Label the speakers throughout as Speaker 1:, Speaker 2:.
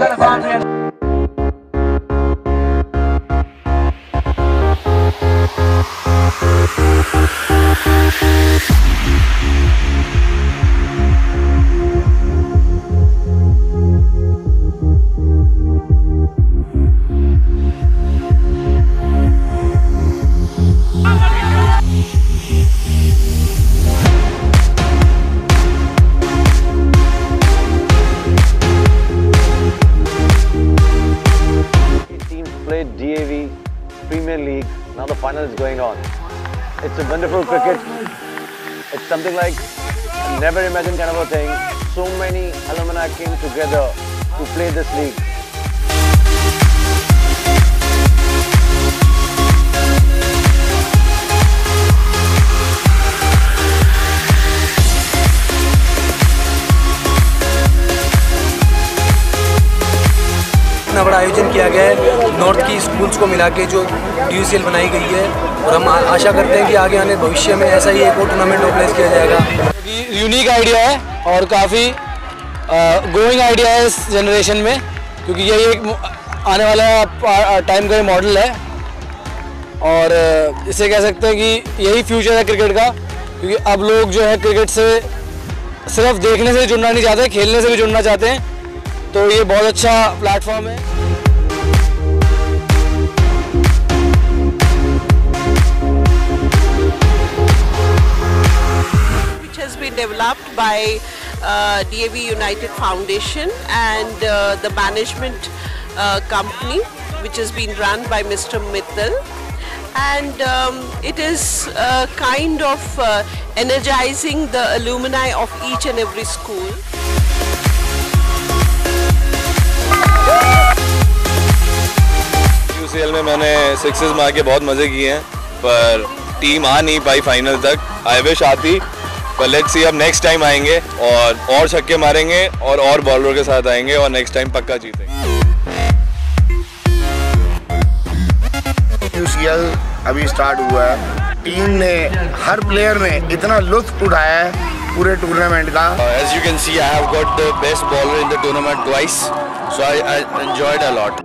Speaker 1: DAV Premier League. Now the final is going on. It's a wonderful cricket. It's something like a never imagined kind of a thing. So many alumni came together to play this league.
Speaker 2: इतना बड़ा आयोजन किया गया है north की schools को मिला के जो DUCL बनाई गई है और हम आशा करते हैं कि आगे आने भविष्य में ऐसा ही एक और टूर्नामेंट ऑर्गेनाइज किया जाएगा।
Speaker 3: यूनिक आइडिया है और काफ़ी ग्रोइंग आइडिया है इस जनरेशन में, क्योंकि यही एक आने वाला टाइम का मॉडल है और इसे कह सकते हैं कि यही फ्यूचर है क्रिकेट का, क्योंकि अब लोग जो है क्रिकेट से सिर्फ देखने से जुड़ना नहीं चाहते, खेलने से भी जुड़ना चाहते हैं, तो ये बहुत अच्छा प्लेटफॉर्म है।
Speaker 4: Which has been developed by DAV United Foundation and the management company, which has been run by Mr. Mittal, and it is kind of energizing the alumni of each and every school.
Speaker 5: DUCL में मैंने sixes मार के बहुत मज़े किए हैं, पर team आ नहीं पाई फाइनल तक। आई विश आती, पर लेट्स सी अब नेक्स्ट टाइम आएंगे और छक्के मारेंगे और बॉलर के साथ आएंगे और नेक्स्ट टाइम पक्का जीतेंगे।
Speaker 6: DUCL अभी स्टार्ट हुआ है, टीम ने हर प्लेयर ने इतना लुत्फ उठाया है पूरे टूर्नामेंट का।
Speaker 5: As you can see, I have got the best bowler in the tournament twice, so I enjoyed a lot.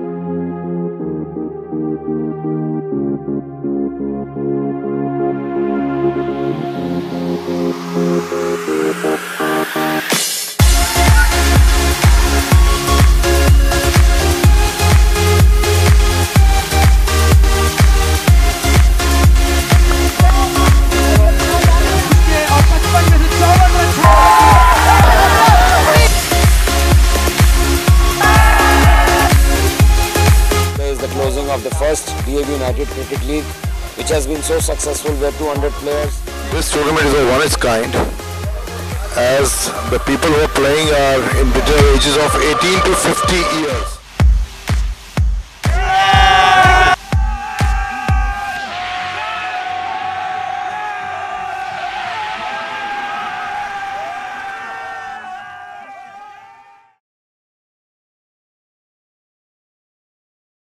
Speaker 3: Of the first DAV United Cricket League, which has been so successful with 200 players.
Speaker 7: This tournament is one of its kind, as the people who are playing are in between ages of 18 to 50 years.